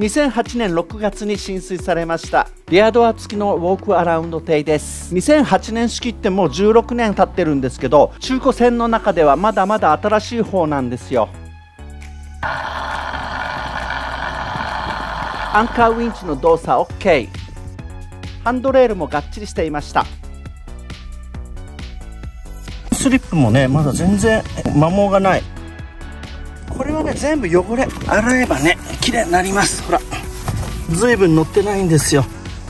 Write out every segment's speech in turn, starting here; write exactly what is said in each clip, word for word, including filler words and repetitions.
にせんはちねんろくがつに進水されましたリアドア付きのウォークアラウンド艇です。にせんはちねん式ってもうじゅうろくねん経ってるんですけど、中古船の中ではまだまだ新しい方なんですよ。アンカーウィンチの動作 OK、 ハンドレールもがっちりしていました。スリップもねまだ全然摩耗がない。これはね全部汚れ洗えばね綺麗になります。ほらずいぶん乗ってないんですよ。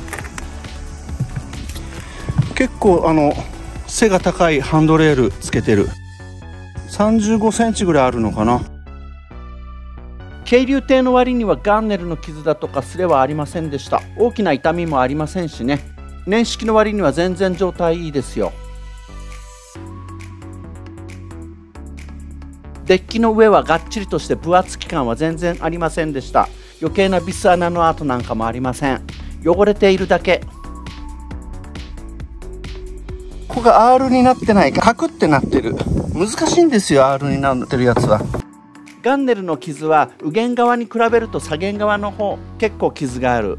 結構あの背が高いハンドレールつけてる。さんじゅうごセンチぐらいあるのかな。渓流艇の割にはガンネルの傷だとかすれはありませんでした。大きな痛みもありませんしね。年式の割には全然状態いいですよ。デッキの上はがっちりとして分厚き感は全然ありませんでした。余計なビス穴の跡なんかもありません。汚れているだけ。ここが アール になってないかカクってなってる。難しいんですよ アール になってるやつは。ガンネルの傷は右舷側に比べると左舷側の方結構傷がある。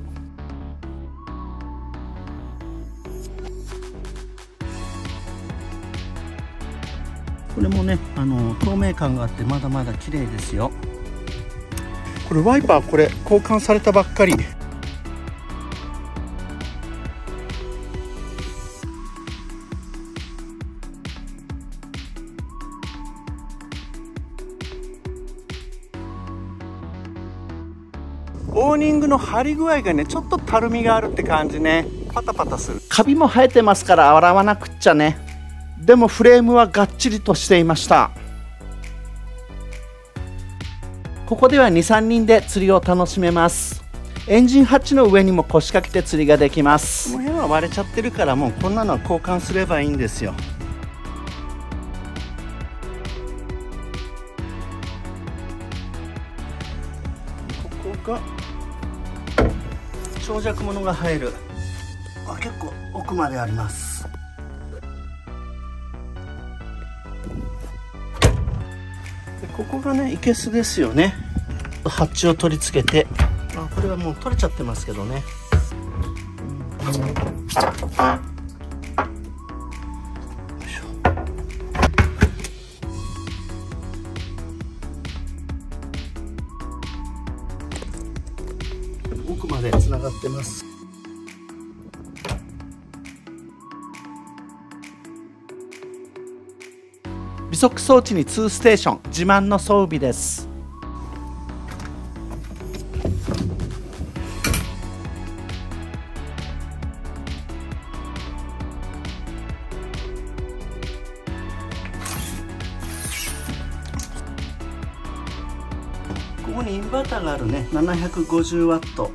これもねあの透明感があってまだまだ綺麗ですよ。これワイパーこれ交換されたばっかり。オーニングの張り具合がねちょっとたるみがあるって感じね。パタパタする。カビも生えてますから洗わなくっちゃね。でもフレームはがっちりとしていました。ここでは にさんにんで釣りを楽しめます。エンジンハッチの上にも腰掛けて釣りができます。この辺は割れちゃってるからもうこんなのは交換すればいいんですよ。ここが長尺物が入る。あ、結構奥まであります。でここがねいけすですよね。ハッチを取り付けて、あこれはもう取れちゃってますけどね。奥までつながってます。微速装置ににステーション、自慢の装備です。ここにインバーターがあるね。ななひゃくごじゅうワット。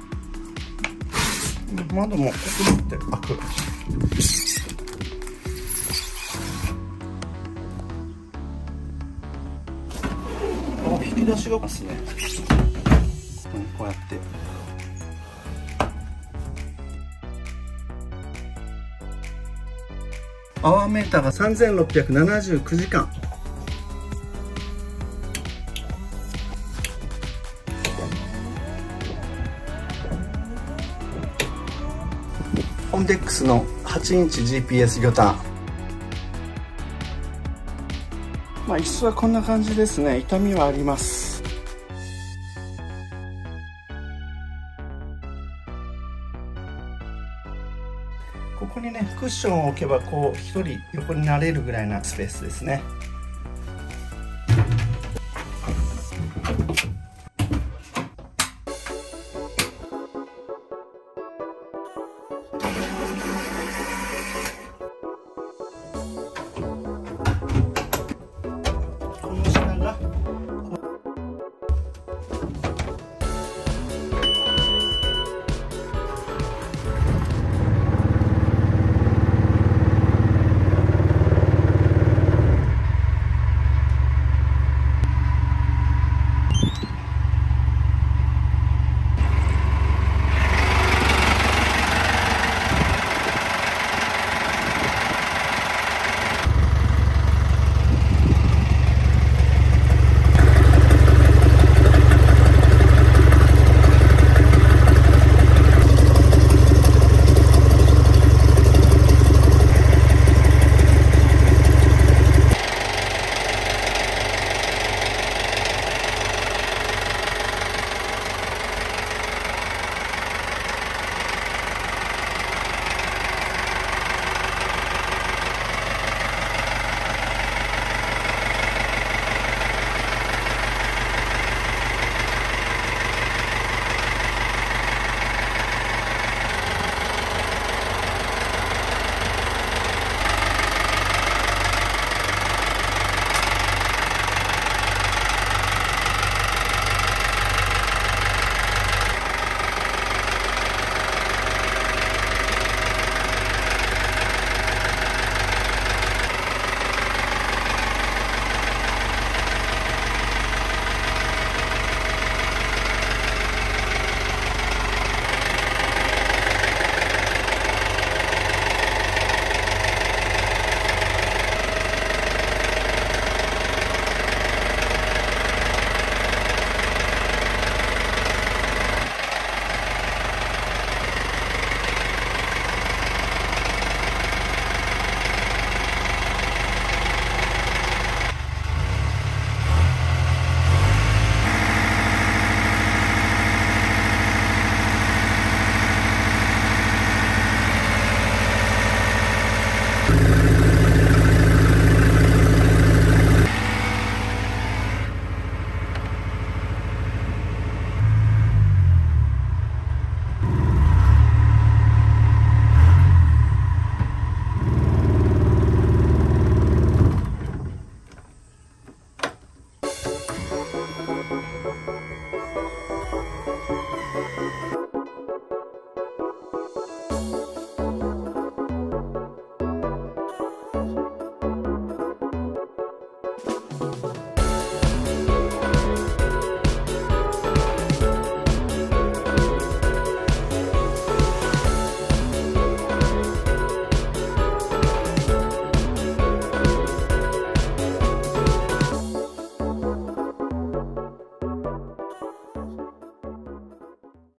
窓もここって開く。引き出しがますね。こうやってアワーメーターがさんぜんろっぴゃくななじゅうきゅうじかん。オンデックスのはちインチ ジーピーエス 魚探。まあ椅子はこんな感じですね。痛みはあります。ここにねクッションを置けばこう一人横になれるぐらいなスペースですね。